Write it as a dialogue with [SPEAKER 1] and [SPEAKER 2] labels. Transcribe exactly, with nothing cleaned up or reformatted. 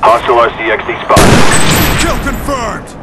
[SPEAKER 1] Hostile R C X D spotted.
[SPEAKER 2] Kill confirmed!